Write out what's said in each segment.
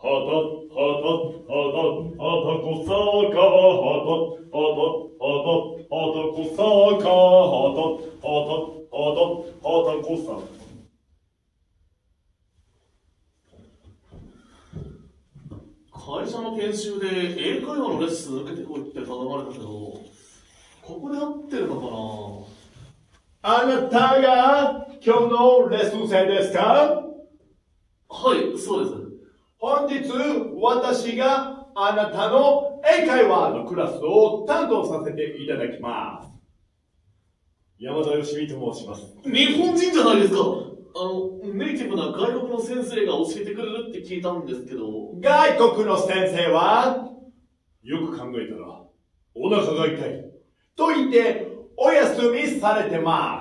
会社の研修で英会話のレッスン受けてこいって頼まれたけど、ここで合ってるのかな。 あなたが今日のレッスン生ですか？ はい、そうです。 本日、私があなたの英会話のクラスを担当させていただきます。山田義美と申します。 日本人じゃないですか。ネイティブな外国の先生が教えてくれるって聞いたんですけど。 外国の先生は、よく考えたら、お腹が痛い。と言って、お休みされてます。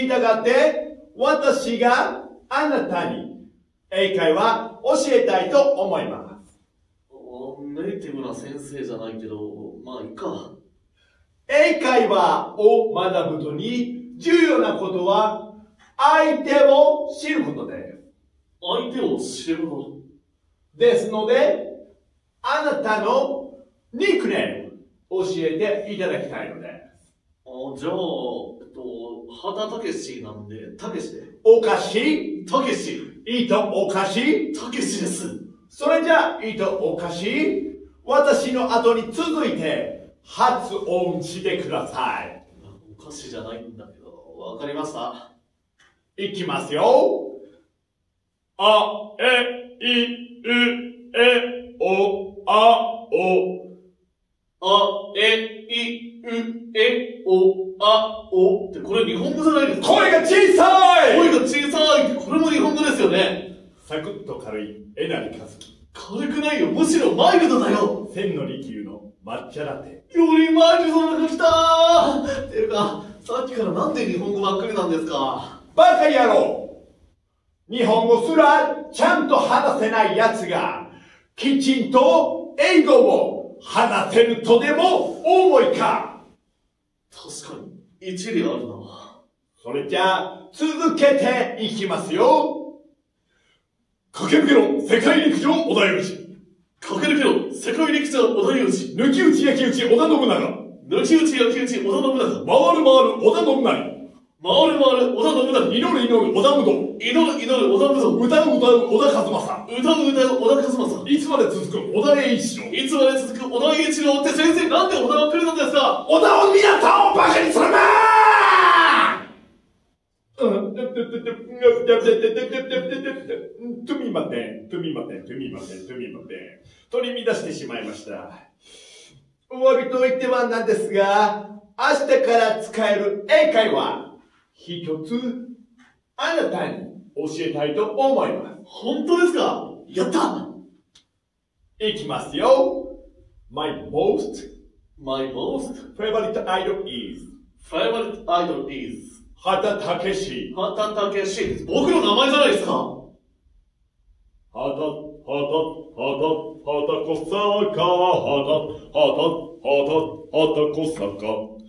したがって、私があなたに英会話教えたいと思います。 ネイティブな先生じゃないけど、まあいいか。 英会話を学ぶとに重要なことは、相手を知ることです。 相手を知ることですので、あなたのニックネーム教えていただきたいのです。 じゃあ、畑武史なんで、たけしで。 おかしい？ たけし。 おかしい？ たけしです。 それじゃあ、おかしい？私の後に続いて発音してください。 おかしじゃないんだけど、わかりました。 いきますよ。あ、え、い、う、え、お、あ、お。 あ、え、い、う、え、お、あ、お。ってこれ日本語じゃないですか。 声が小さい！ 声が小さいってこれも日本語ですよね。 サクッと軽い、えなりかずき。 軽くないよ。むしろマイルドだよ。 千利休の抹茶ラテ。 よりマイルドなのが来たー。っていうか、さっきからなんで日本語ばっかりなんですか。 バカ野郎！日本語すらちゃんと話せない奴が、きちんと英語を話せるとでも思いか？ 確かに、一理あるな。 それじゃあ、続けていきますよ。駆け抜けろ、世界陸上織田裕二。 駆け抜けろ、世界陸上織田裕二。 抜き打ち焼き打ち織田信長。 抜き打ち焼き打ち織田信長。 回る織田信成。 回る織田信長。 祈る織田無道。 祈る織田無道。 歌う織田和正。 歌う織田和正。 いつまで続く織田栄一郎。 いつまで続く織田栄一郎って先生、なんで織田が来るのですか？ 織田を皆さんをバカにするなー！すみません。取り乱してしまいました。お詫びといってはなんですが、明日から使える英会話、一つ、あなたに教えたいと思います。 本当ですか？やった！ いきますよ。My most favorite idol is 畑武史。 畑武史。僕の名前じゃないですか。 畑小坂。